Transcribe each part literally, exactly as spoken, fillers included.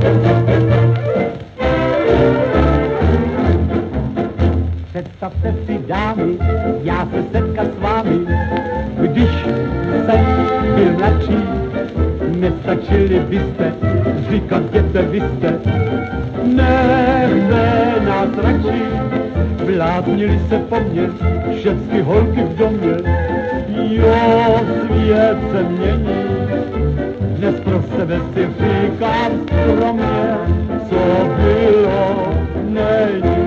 Představte si, dámy, já se setkat s vámi, když jsem byl mladší, nestačili byste říkat, děte, vy jste, nechte nás radši, bláznili se po mně, všechny holky v domě, jo, svět se mění, dnes pro sebe si říkám skromně, co bylo, není.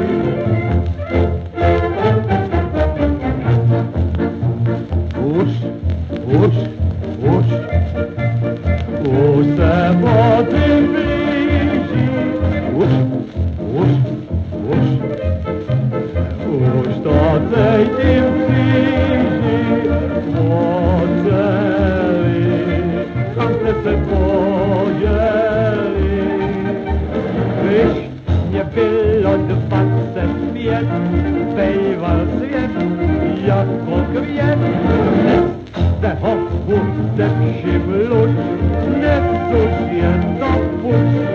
Už, už, už, už se podzim blíží, už, už, už, už to cítím v kříži, oceli, kam jste se pojeli. Když mě bylo dvacet pět, bejval svět jako květ, se ho bude všimluť, nesuž je to puč.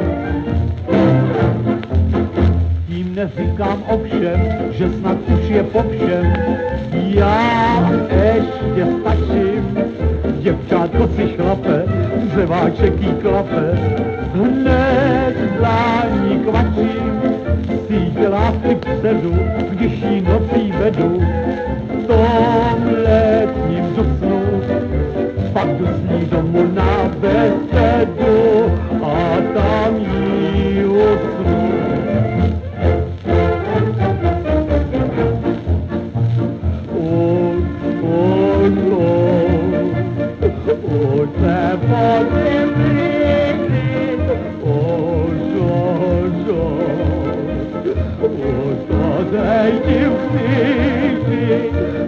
Tím neříkám ovšem, že snad už je po všem, já ještě stačím, děvčátko si šlape, řeváček jí klape, hned zlání kvačím, síť lásky předu, když jí nocí vedu, v tom letním dusnu, pak jdu s ní domů na besedu a tam jí usnu. Už, už, už, už se podzim blíží, už, už, už, už to cítím v kříži,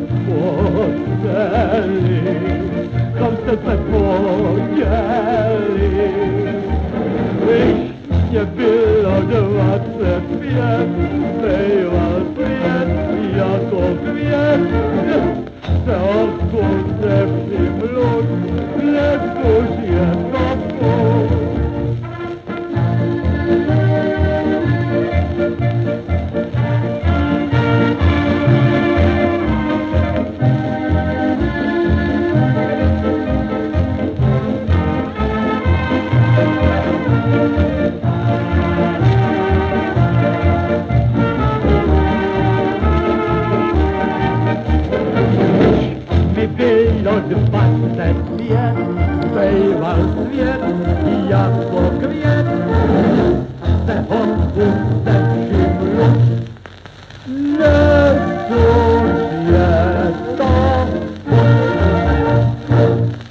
oceli, kam jste se poděli. Když mě bylo dvacet pět, bejval svět jako květ, se odkud všimluť, dnes už je to puč. Bylo dvacet pět, bejval svět jako květ, se ho bude všimluť,